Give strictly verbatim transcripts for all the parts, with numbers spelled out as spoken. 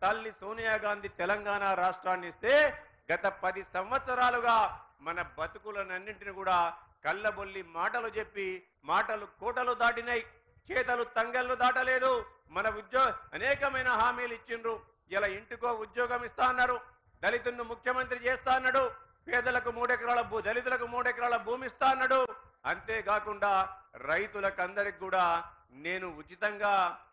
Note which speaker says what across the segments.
Speaker 1: తల్లి సోనియా గాంధీ తెలంగాణ రాష్ట్రాన్ని ఇస్తే గత పది సంవత్సరాలుగా మన బతుకులన్నింటిని కూడా కళ్ళబొల్లి మాటలు చెప్పి మాటలు కోటలు దాటినాయి, చేతలు తంగళ్ళు దాటలేదు. మన ఉద్యోగ అనేకమైన హామీలు ఇచ్చిండ్రు. ఇలా ఇంటికో ఉద్యోగం ఇస్తా అన్నారు, దళితులను ముఖ్యమంత్రి చేస్తా అన్నాడు, పేదలకు మూడెకరాల భూ దళితులకు మూడెకరాల భూమి ఇస్తా అన్నాడు. అంతేకాకుండా రైతులకు అందరికి కూడా నేను ఉచితంగా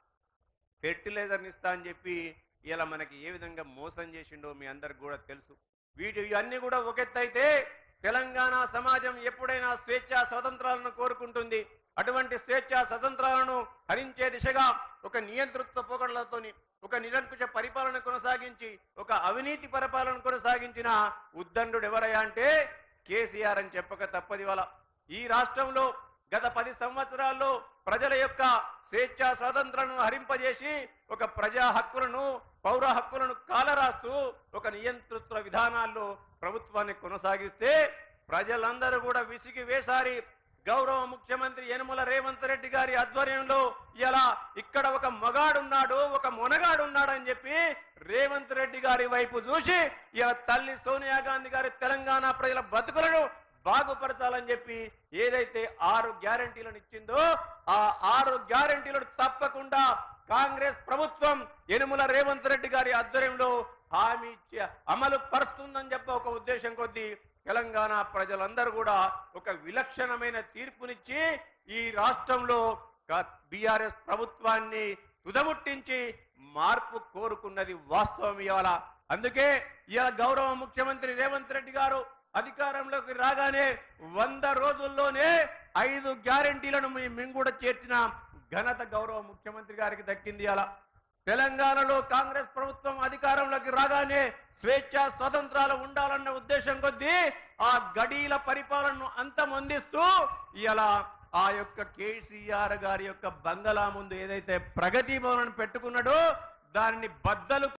Speaker 1: ఫెర్టిలైజర్ని ఇస్తా అని చెప్పి ఇలా మనకి ఏ విధంగా మోసం చేసిండో మీ అందరికి కూడా తెలుసు. వీటి ఇవన్నీ కూడా ఒకెత్తైతే తెలంగాణ సమాజం ఎప్పుడైనా స్వేచ్ఛా స్వతంత్రాలను కోరుకుంటుంది. అటువంటి స్వేచ్ఛా స్వతంత్రాలను హరించే దిశగా ఒక నియంతృత్వ పోకడలతోని ఒక నిరంకుశ పరిపాలన కొనసాగించి ఒక అవినీతి పరిపాలన కొనసాగించిన ఉద్దండుడు ఎవరయ్యా అంటే కేసీఆర్ అని చెప్పక తప్పది. వల్ల ఈ రాష్ట్రంలో గత పది సంవత్సరాల్లో ప్రజల యొక్క స్వేచ్ఛా స్వాతంత్రాలను హరింపజేసి ఒక ప్రజా హక్కులను పౌర హక్కులను కాలరాస్తూ ఒక నియంతృత్వ విధానాల్లో ప్రభుత్వాన్ని కొనసాగిస్తే ప్రజలందరూ కూడా విసిగి వేసారి గౌరవ ముఖ్యమంత్రి యనమల రేవంత్ రెడ్డి గారి ఆధ్వర్యంలో ఇలా ఇక్కడ ఒక మగాడున్నాడు ఒక మొనగాడున్నాడు అని చెప్పి రేవంత్ రెడ్డి గారి వైపు చూసి ఇలా తల్లి సోనియా గాంధీ గారి తెలంగాణ ప్రజల బతుకులను బాగుపరచాలని చెప్పి ఏదైతే ఆరు గ్యారంటీలను ఇచ్చిందో ఆ ఆరు గ్యారంటీలను తప్పకుండా కాంగ్రెస్ ప్రభుత్వం యనమల రేవంత్ రెడ్డి గారి ఆధ్వర్యంలో హామీ ఇచ్చి అమలు పరుస్తుందని చెప్పి ఒక ఉద్దేశం కొద్దీ తెలంగాణ ప్రజలందరూ కూడా ఒక విలక్షణమైన తీర్పునిచ్చి ఈ రాష్ట్రంలో బీఆర్ఎస్ ప్రభుత్వాన్ని తుదముట్టించి మార్పు కోరుకున్నది వాస్తవం. ఇవాళ అందుకే ఇవాళ గౌరవ ముఖ్యమంత్రి రేవంత్ రెడ్డి గారు అధికారంలోకి రాగానే వంద రోజుల్లోనే ఐదు గ్యారంటీలను మేము కూడా చేర్చిన ఘనత గౌరవ ముఖ్యమంత్రి గారికి దక్కింది. అలా తెలంగాణలో కాంగ్రెస్ ప్రభుత్వం అధికారంలోకి రాగానే స్వేచ్ఛా స్వతంత్రాలు ఉండాలన్న ఉద్దేశం కొద్దీ ఆ గడీల పరిపాలనను అంతమొందిస్తూ ఇలా ఆ యొక్క కేసీఆర్ గారి యొక్క బంగళా ముందు ఏదైతే ప్రగతి భవన్ పెట్టుకున్నాడో దానిని బద్దలు